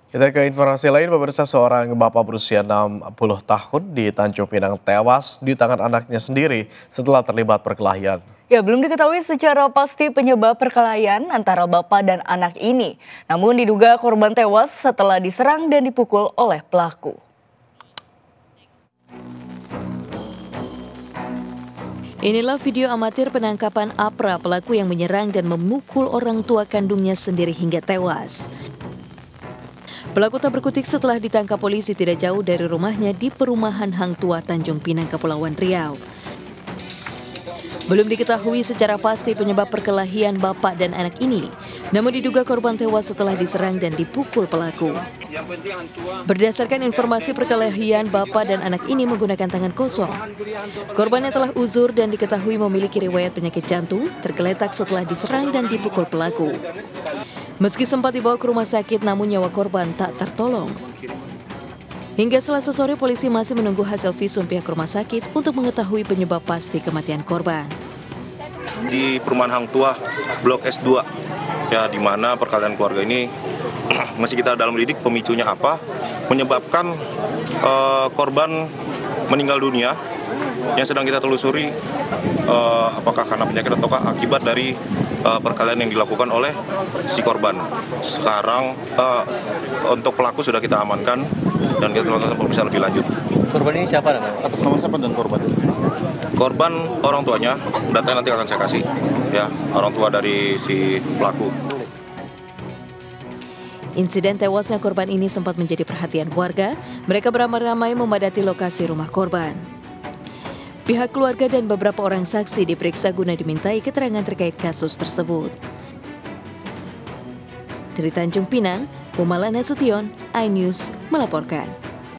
Kita ke informasi lain, pemirsa, seorang bapak berusia 60 tahun di Tanjung Pinang tewas di tangan anaknya sendiri setelah terlibat perkelahian. Ya, belum diketahui secara pasti penyebab perkelahian antara bapak dan anak ini. Namun diduga korban tewas setelah diserang dan dipukul oleh pelaku. Inilah video amatir penangkapan Apra, pelaku yang menyerang dan memukul orang tua kandungnya sendiri hingga tewas. Pelaku tak berkutik setelah ditangkap polisi tidak jauh dari rumahnya di perumahan Hang Tua, Tanjung Pinang, Kepulauan Riau. Belum diketahui secara pasti penyebab perkelahian bapak dan anak ini, namun diduga korban tewas setelah diserang dan dipukul pelaku. Berdasarkan informasi perkelahian, bapak dan anak ini menggunakan tangan kosong. Korbannya telah uzur dan diketahui memiliki riwayat penyakit jantung, tergeletak setelah diserang dan dipukul pelaku. Meski sempat dibawa ke rumah sakit, namun nyawa korban tak tertolong. Hingga Selasa sore, polisi masih menunggu hasil visum pihak rumah sakit untuk mengetahui penyebab pasti kematian korban. Di perumahan Hang Tua, Blok S2, ya, di mana perkelahian keluarga ini masih kita dalam lidik pemicunya apa, menyebabkan korban meninggal dunia, yang sedang kita telusuri apakah karena penyakit ataukah akibat dari perkelahian yang dilakukan oleh si korban. Sekarang untuk pelaku sudah kita amankan dan kita lakukan pemeriksaan lebih lanjut. Korban ini siapa namanya? Atas nama siapa dan korban? Korban orang tuanya, datanya nanti akan saya kasih, ya, orang tua dari si pelaku. Insiden tewasnya korban ini sempat menjadi perhatian warga. Mereka beramai-ramai memadati lokasi rumah korban. Pihak keluarga dan beberapa orang saksi diperiksa guna dimintai keterangan terkait kasus tersebut. Dari Tanjung Pinang, Umala Nasution, iNews melaporkan.